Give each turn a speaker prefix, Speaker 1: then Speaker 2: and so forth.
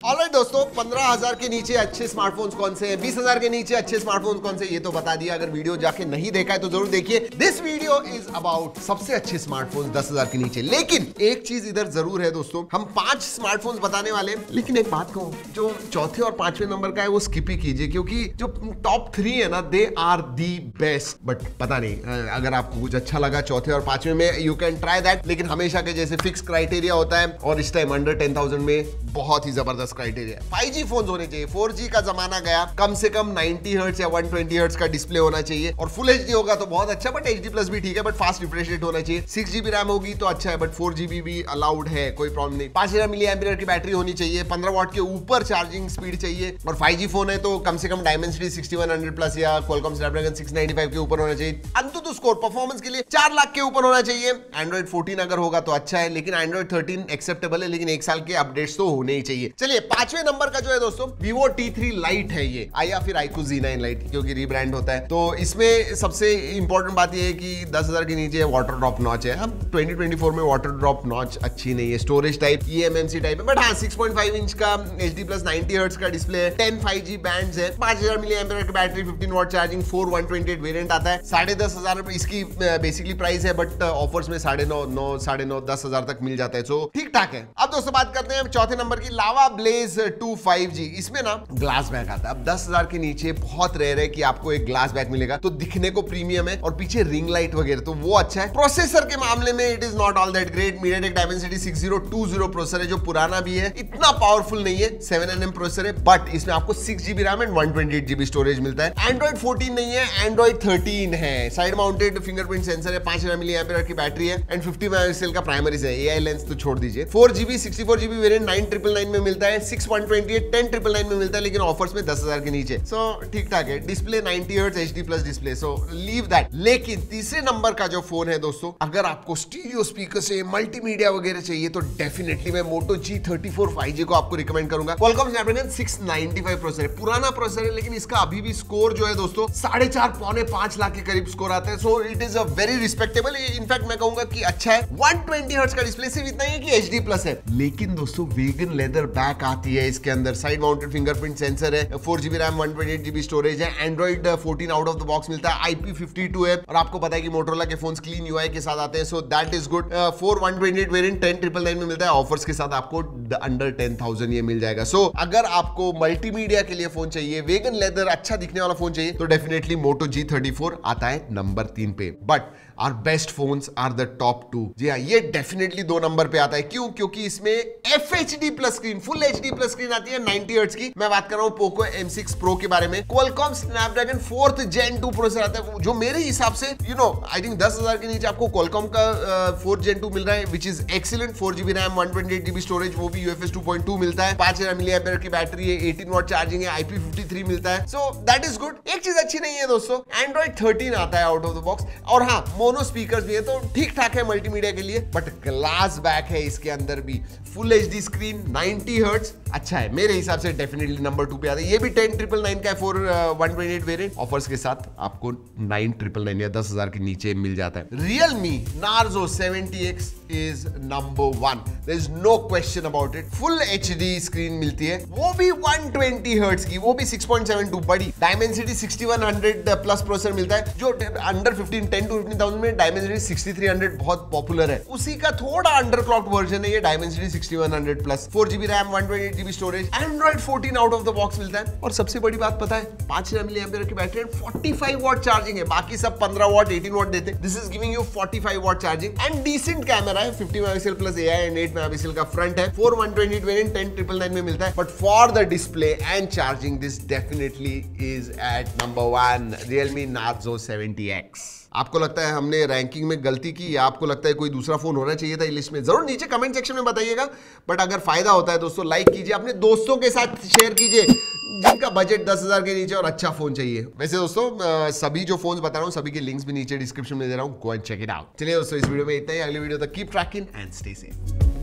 Speaker 1: Alright दोस्तों, 15,000 के नीचे अच्छे स्मार्टफोन्स कौन से हैं, 20,000 के नीचे अच्छे स्मार्टफोन्स कौन से, ये तो बता दिया। अगर वीडियो जाके नहीं देखा है तो जरूर देखिए। दिस वीडियो इज अबाउट सबसे अच्छे स्मार्टफोन्स 10,000 के नीचे। लेकिन एक चीज इधर जरूर है दोस्तों, हम 5 स्मार्टफोन्स बताने वाले हैं। लेकिन एक बात कहूं, जो चौथे और 5वें नंबर का है वो स्किप ही कीजिए, क्योंकि जो टॉप 3 है ना, they are the best. But पता नहीं, अगर आपको कुछ अच्छा लगा चौथे और 5वें में, यू कैन ट्राई दैट। लेकिन हमेशा के जैसे फिक्स क्राइटेरिया होता है, और इस टाइम अंडर 10,000 में बहुत ही जबरदस्त क्राइटेरिया। 5G फोन होने चाहिए, 4G का जमाना गया, कम से कम 90 हर्ट्ज या 120 हर्ट्ज का डिस्प्ले होना चाहिए, और फुल HD होगा तो बहुत अच्छा, बट HD प्लस भी ठीक है, बट फास्ट रिफ्रेश रेट होना चाहिए। 6GB रैम होगी तो अच्छा है, बट 4GB भी अलाउड है, कोई प्रॉब्लम नहीं। 5000 mAh की बैटरी होनी चाहिए, 15 वाट के ऊपर चार्जिंग स्पीड चाहिए, और 5G फोन है तो कम से कम डायमेंसिटी 6100 प्लस या Qualcomm Snapdragon 695 के ऊपर होना चाहिए। अंततः स्कोर परफॉर्मेंस के लिए 4 लाख के ऊपर होना चाहिए। Android 14 अगर होगा तो अच्छा है, लेकिन Android 13 एक्सेप्टेबल है, लेकिन 1 साल के अपडेट्स तो होने ही चाहिए। चलिए 5वें नंबर का जो है दोस्तों, Vivo T3 Lite है ये, या फिर iQOO Z9 Lite, क्योंकि रीब्रांड होता है। तो इसमें सबसे इंपॉर्टेंट बात ये है कि 10,000 के नीचे वाटर ड्रॉप नॉच है। हम 2024 में वाटर ड्रॉप नॉच अच्छी नहीं है, स्टोरेज टाइप eMMC टाइप है, बट हाँ 6.5 इंच का HD प्लस 90 हर्ट्ज का डिस्प्ले है, 10 5G बैंड्स है, 5000 mAh की बैटरी, 15 वाट चार्जिंग, 4128 वेरिएंट आता है। 10,500 इसकी बेसिकली प्राइस है, बट ऑफर्स में 9,500 9,500 10,000 तक मिल जाता है, सो ठीक ठाक है। अब दोस्तों बात करते हैं चौथे नंबर की, लावा ब्लेज 2 5G। इसमें ना ग्लास बैक आता है। अब 10,000 के नीचे बहुत रेयर है कि आपको एक ग्लास बैक मिलेगा, तो दिखने को प्रीमियम है, और पीछे रिंग लाइट वगैरह, तो वो अच्छा है। प्रोसेसर के मामले में it is not all that great. MediaTek Dimensity 6020 processor है, जो पुराना भी है, इतना पावरफुल नहीं है, 7nm प्रोसेसर है, बट इसमें आपको 6GB RAM and 128GB storage मिलता है। Android 14 नहीं है, Android 13 है। साइड माउंटेड फिंगरप्रिंट सेंसर है, 5000 mAh की बैटरी है, एंड 50 मेगापिक्सल का प्राइमरी है। AI लेंस तो छोड़ दीजिए। 4GB 64GB वेरिएंट 9,999 में मिलता है, 6,128 10,999 में मिलता है, लेकिन ऑफर्स में 10,000 के नीचे, सो ठीक ठाक है। Display 90 hertz HD plus display, so leave that. लेकिन तीसरे नंबर का जो फोन है दोस्तों, अगर आपको स्टीरियो स्पीकर से मल्टीमीडिया वगैरह चाहिए तो डेफिनेटली मैं Moto G34 5G को आपको रिकमेंड करूंगा। Qualcomm Snapdragon 695 प्रोसेसर है, पुराना प्रोसेसर है, लेकिन इसका अभी भी स्कोर जो है दोस्तों 4.5 पौने 5 लाख के करीब स्कोर आता है, so it is a very respectable. In fact मैं कहूंगा कि अच्छा है। 120 हर्ट्ज का डिस्प्ले, सिर्फ इतना ही है कि HD प्लस है, लेकिन दोस्तों वेगन लेदर बैक आती है इसके अंदर, साइड माउंटेड फिंगरप्रिंट सेंसर है, 4GB रैम 128GB स्टोरेज है, Android 14 out of the box मिलता है, IP52 है, और आपको पता है कि Motorola के फोन्स क्लीन UI के साथ आते हैं, so that is good. 4128 variant 10,999 में मिलता है, ऑफर्स के साथ आपको अंडर 10,000 ये मिल जाएगा। सो अगर आपको मल्टीमीडिया के लिए फोन चाहिए, वेगन लेदर अच्छा दिखने वाला फोन चाहिए, तो डेफिनेटली Moto G34 आता है नंबर 3 पे। But our best phones are the top 2। जी हाँ, ये डेफिनेटली 2 नंबर पे आता है। क्यों? क्योंकि इसमें FHD plus screen, full HD plus screen आती है 90 हर्ट्ज की। मैं बात कर रहा हूं Poco M6 Pro के बारे में। Qualcomm Snapdragon 4th Gen 2 processor आता है, जो मेरे हिसाब से आई थिंक 10,000 के नीचे आपको Qualcomm का 4th Gen 2 मिल रहा है, which is excellent. 4GB RAM 128GB storage, वो भी UFS 2.2 मिलता है, 5000 mAh की बैटरी है, 18 वाट चार्जिंग है, IP53 मिलता है, सो दैट इज गुड। एक चीज अच्छी नहीं है दोस्तों, Android 13 आता है आउट ऑफ द बॉक्स, और हाँ मोनो स्पीकर्स भी है, तो ठीक ठाक है मल्टीमीडिया के लिए, बट ग्लास बैक है इसके अंदर भी, फुल HD स्क्रीन, 90 हर्ट्ज, अच्छा है मेरे हिसाब से। डेफिनेटली नंबर 2 पे आता है। ये भी 10,999 का है, 128 वेरिएंट, ऑफर्स के साथ आपको 9,999 या 10,000 के नीचे मिल जाता है। Realme Narzo 70X is number 1, there is no question about it. Full HD screen मिलती है, वो भी 120 हर्ट्ज की, वो भी 6.72 बड़ी, Dimensity 6100 प्लस प्रोसेसर मिलता है, जो अंडर 10 to 15,000 में Dimensity 6300 बहुत पॉपुलर है, उसी का थोड़ा अंडरक्लॉक्ड वर्जन है ये Dimensity 6100 plus, 4GB RAM 128GB storage, Android 14 out of the box मिलता है, और सबसे बड़ी बात पता है, 5000 mAh की बैटरी, 45 वाट चार्जिंग है, बाकी सब 15 वाट 18 वाट देते हैं, this is giving you 45 watt charging, and decent camera है, 50 मेगापिक्सल प्लस AI एंड 8 मेगापिक्सल का फ्रंट है, 4128 वेरिएंट 10,999 में मिलता है, but for the display and charging this definitely is at number 1, Realme Narzo 70X। आपको लगता है हमने रैंकिंग में गलती की, या आपको लगता है कोई दूसरा फोन होना चाहिए था इस लिस्ट में? जरूर नीचे कमेंट सेक्शन में बताइएगा। बट अगर फायदा होता है दोस्तों, लाइक कीजिए, अपने दोस्तों के साथ शेयर कीजिए जिनका बजट 10,000 के नीचे और अच्छा फोन चाहिए। वैसे दोस्तों सभी जो फोन्स बता रहा हूँ, सभी के लिंक्स भी नीचे डिस्क्रिप्शन में दे रहा हूँ, go and check it out. चलिए दोस्तों, इस वीडियो में इतना ही। अगले वीडियो तक keep tracking and stay safe.